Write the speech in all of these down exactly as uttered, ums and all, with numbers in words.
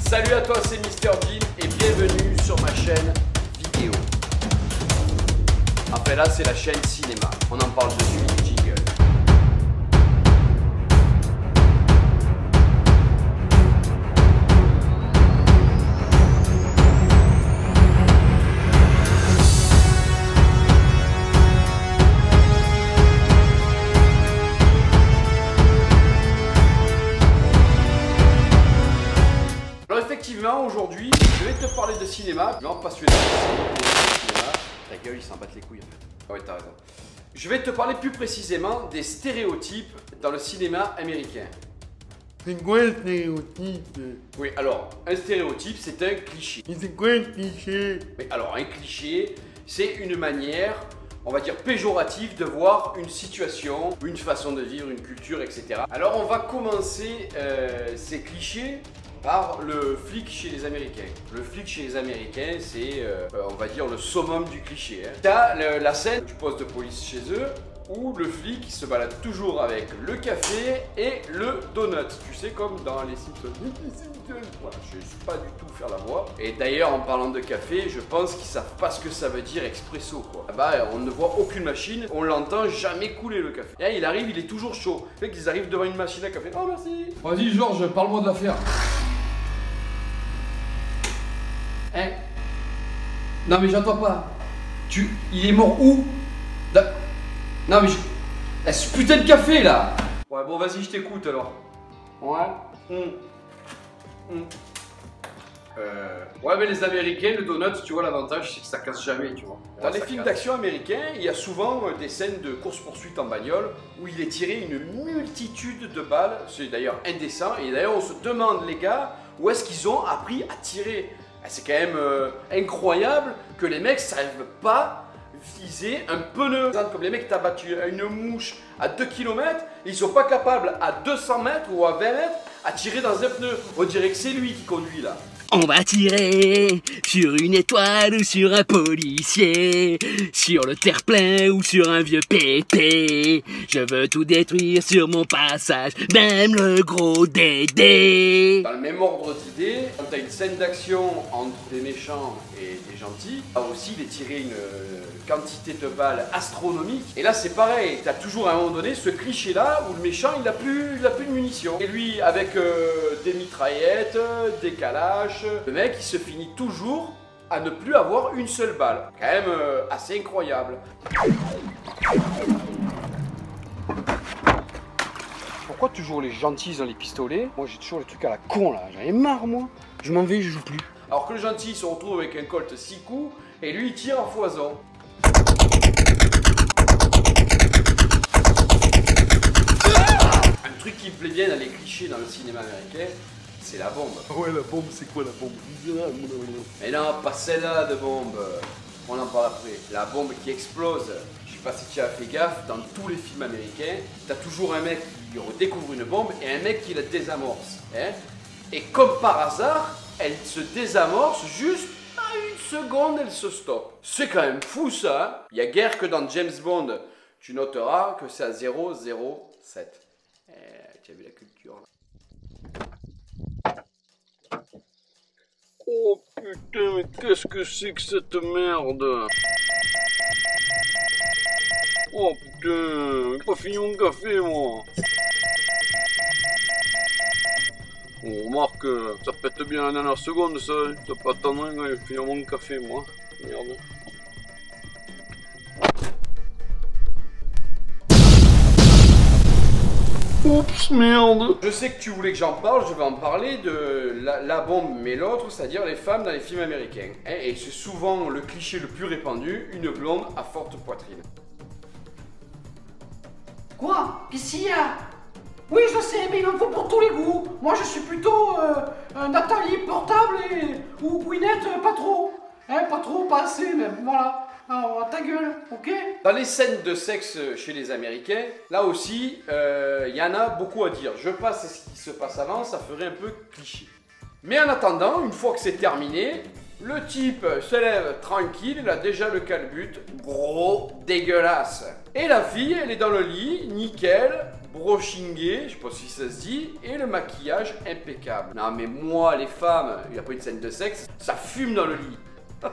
Salut à toi, c'est Mister Jim et bienvenue sur ma chaîne vidéo. Après là, c'est la chaîne cinéma. On en parle dessus, jingle. Effectivement, aujourd'hui, je vais te parler de cinéma. Je suis vraiment passionné de cinéma. Ta gueule, ils s'en battent les couilles en fait. Ouais, t'as raison. Je vais te parler plus précisément des stéréotypes dans le cinéma américain. C'est quoi un stéréotype? Oui, alors, un stéréotype, c'est un cliché. Mais c'est quoi un cliché? Mais alors, un cliché, c'est une manière, on va dire, péjorative de voir une situation, une façon de vivre, une culture, et cetera. Alors, on va commencer euh, ces clichés par le flic chez les Américains. Le flic chez les Américains, c'est, euh, on va dire, le summum du cliché. Hein. T'as le, la scène du poste de police chez eux, où le flic se balade toujours avec le café et le donut. Tu sais, comme dans les Simpsons. Voilà, je ne sais pas du tout faire la voix. Et d'ailleurs, en parlant de café, je pense qu'ils savent pas ce que ça veut dire expresso, quoi. Là-bas, on ne voit aucune machine, on l'entend jamais couler le café. Et il arrive, il est toujours chaud. Fait qu'ils arrivent devant une machine à café. Oh, merci. Vas-y, Georges, parle-moi de l'affaire. Hein? Non mais j'entends pas. Tu... Il est mort où? Da... Non mais je... Eh, ce putain de café là. Ouais bon vas-y je t'écoute alors. Ouais. Mmh. Mmh. Euh... Ouais mais les Américains, le donut, tu vois l'avantage c'est que ça casse jamais, tu vois. Dans les films d'action américains, il y a souvent des scènes de course-poursuite en bagnole où il est tiré une multitude de balles. C'est d'ailleurs indécent et d'ailleurs on se demande les gars où est-ce qu'ils ont appris à tirer. C'est quand même euh, incroyable que les mecs savent pas viser un pneu. Comme les mecs t'abattent une mouche à deux kilomètres, ils sont pas capables à deux cents mètres ou à vingt mètres à tirer dans un pneu. On dirait que c'est lui qui conduit là. On va tirer sur une étoile ou sur un policier, sur le terre-plein ou sur un vieux pépé. Je veux tout détruire sur mon passage, même le gros Dédé. Dans le même ordre d'idée, quand tu as une scène d'action entre des méchants et des gentils, là aussi il est tiré une quantité de balles astronomique. Et là c'est pareil, tu as toujours à un moment donné ce cliché là où le méchant il a plus, il a plus de munitions. Et lui avec euh, des mitraillettes, des calaches, le mec il se finit toujours à ne plus avoir une seule balle. Quand même euh, assez incroyable. Pourquoi toujours les gentils ont les pistolets? Moi j'ai toujours les trucs à la con là, j'en ai marre moi. Je m'en vais, je joue plus. Alors que le gentil se retrouve avec un colt six coups et lui il tire en foison. Un truc qui me plaît bien dans les clichés dans le cinéma américain, c'est la bombe. Ouais, la bombe, c'est quoi la bombe? Mais non, pas celle-là de bombe. On en parle après. La bombe qui explose. Je sais pas si tu as fait gaffe, dans tous les films américains, t'as toujours un mec qui découvre une bombe et un mec qui la désamorce. Hein? Et comme par hasard, elle se désamorce juste à une seconde, elle se stoppe. C'est quand même fou ça. Hein? Il y a guère que dans James Bond, tu noteras que c'est à zéro zéro sept. Eh, tu as vu la culture là. Oh putain, mais qu'est-ce que c'est que cette merde? Oh putain, j'ai pas fini mon café moi. On remarque, ça pète bien la dernière seconde ça, t'as pas attendre quand j'ai fini mon café moi. Merde. Oups, merde. Je sais que tu voulais que j'en parle, je vais en parler de la, la bombe, mais l'autre, c'est-à-dire les femmes dans les films américains. Et c'est souvent le cliché le plus répandu, une blonde à forte poitrine. Quoi? Qu'est-ce qu'il y a? Oui, je sais, mais il en faut pour tous les goûts. Moi, je suis plutôt euh, euh, Nathalie Portable et... ou Gwyneth euh, pas trop. Hein, pas trop, pas assez même, voilà. Alors, ta gueule, ok? Dans les scènes de sexe chez les Américains, là aussi, il euh, y en a beaucoup à dire. Je passe à ce qui se passe avant, ça ferait un peu cliché. Mais en attendant, une fois que c'est terminé, Le type se lève tranquille, il a déjà le calbut, gros, dégueulasse. Et la fille, elle est dans le lit, nickel, brochinguée, je sais pas si ça se dit, et le maquillage impeccable. Non mais moi, les femmes, il n'y a pas une scène de sexe, ça fume dans le lit.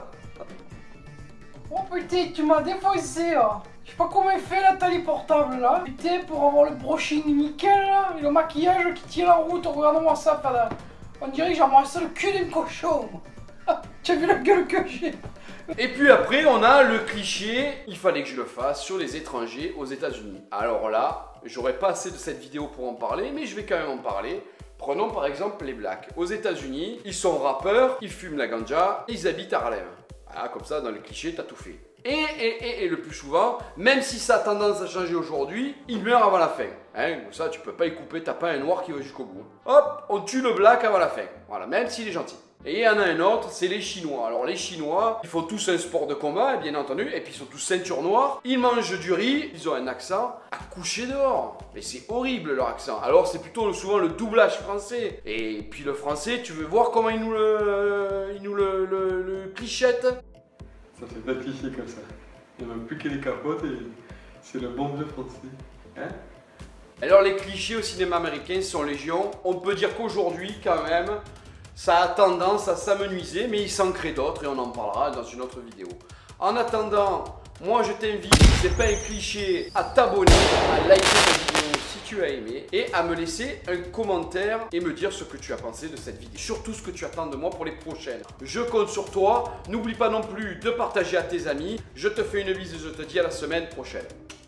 Oh putain, tu m'as défoncé là. Je sais pas comment il fait Nathalie Portable là. Putain, pour avoir le brushing nickel là, et le maquillage qui tient la route, regarde-moi ça, là. On dirait que j'embrasse le cul d'un cochon. Tu as vu la gueule que j'ai? Et puis après, on a le cliché, il fallait que je le fasse sur les étrangers aux États-Unis. Alors là, j'aurais pas assez de cette vidéo pour en parler, mais je vais quand même en parler. Prenons par exemple les Blacks. Aux États-Unis, ils sont rappeurs, ils fument la ganja, ils habitent à Harlem. Voilà, comme ça, dans le cliché, t'as tout fait. Et, et, et, et le plus souvent, même si ça a tendance à changer aujourd'hui, il meurt avant la fin. Hein, ça, tu peux pas y couper, t'as pas un noir qui va jusqu'au bout. Hop, on tue le Black avant la fin. Voilà, même s'il est gentil. Et il y en a un autre, c'est les Chinois. Alors les Chinois, ils font tous un sport de combat, bien entendu, et puis ils sont tous ceinture noire. Ils mangent du riz, ils ont un accent à coucher dehors. Mais c'est horrible leur accent. Alors c'est plutôt souvent le doublage français. Et puis le français, tu veux voir comment ils nous le, ils nous le, le, le clichette? Ça fait pas de cliché comme ça. Il n'y a même plus que les capotes et c'est le bon vieux français. Hein? Alors les clichés au cinéma américain sont légion. On peut dire qu'aujourd'hui, quand même, ça a tendance à s'amenuiser, mais il s'en crée d'autres et on en parlera dans une autre vidéo. En attendant, moi je t'invite, si c'est pas un cliché, à t'abonner, à liker cette vidéo si tu as aimé et à me laisser un commentaire et me dire ce que tu as pensé de cette vidéo. Surtout ce que tu attends de moi pour les prochaines. Je compte sur toi. N'oublie pas non plus de partager à tes amis. Je te fais une bise et je te dis à la semaine prochaine.